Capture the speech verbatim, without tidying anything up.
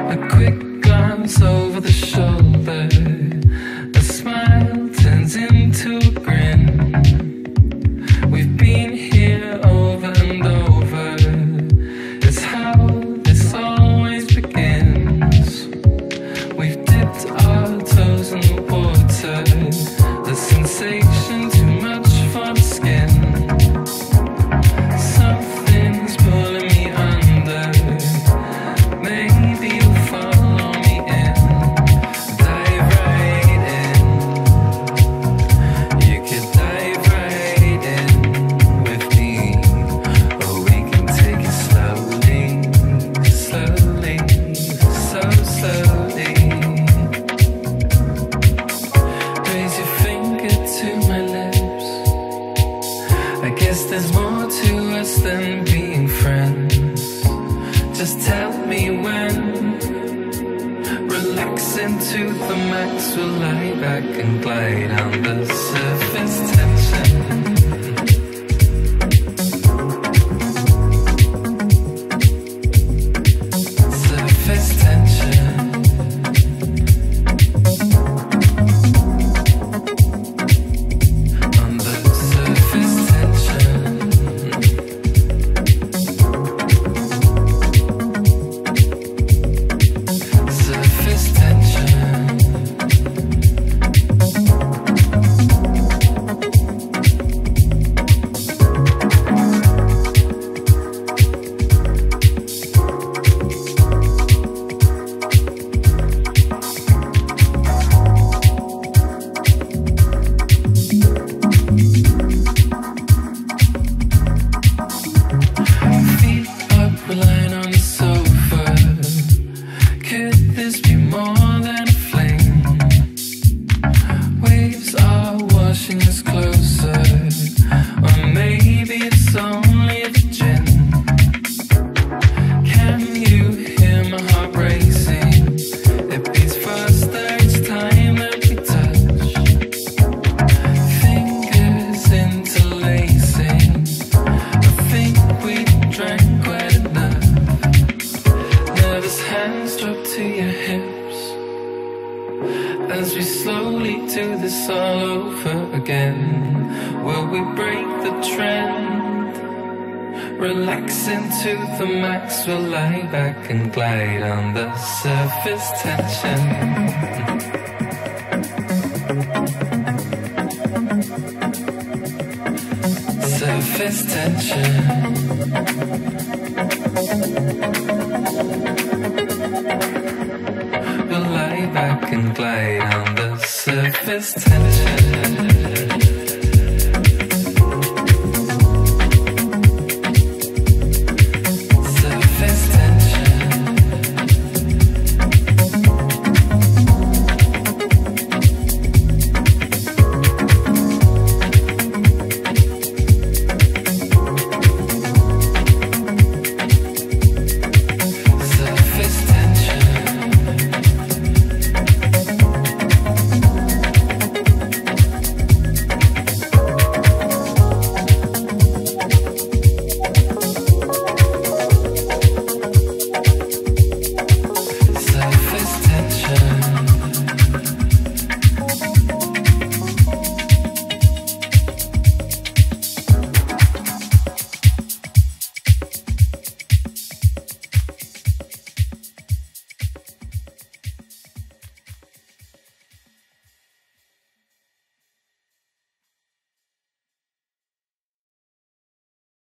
A quick glance over the shoulder, a smile turns into a grin. We've been here over and over, it's how this always begins. We've dipped our toes in the water, the sensation too much for the skin. Something's pulling me under, maybe you'll follow me in. Dive right in, you could dive right in with me, or we can take it slowly, slowly, so slowly. Raise your finger to my lips, I guess there's more to us than being friends. Just tell me when. Relax into the max, we'll lie back and glide on the surface tension. Surface tension. On the surface tension. Surface tension. Feet up, we're lying on the sofa. Could this be more than a fling? Waves are washing us closer, or maybe it's only the gin. Can you hear my heart racing? It beats faster each time that we touch. Fingers interlacing, I think we drank quite enough. Nervous hands drop to your hips as we slowly do this all over again. Will we break the trend? Relax into the max, we'll lie back and glide on the surface tension. Surface tension. We'll lie back and glide on the surface tension.